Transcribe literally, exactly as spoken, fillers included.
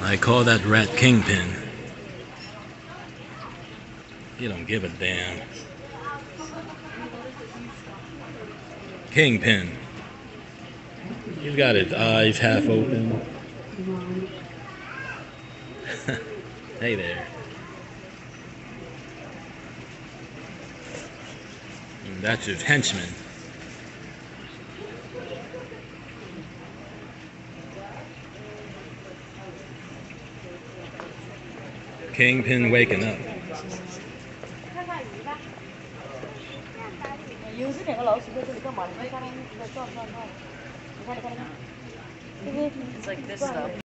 I call that rat Kingpin. He don't give a damn. Kingpin. He's got his eyes half open. Hey there. And that's his henchman. Kingpin waking up. 有这两个老鼠在这里干嘛？你看它们在转转转，你看你看你看，这边 It's like this stuff.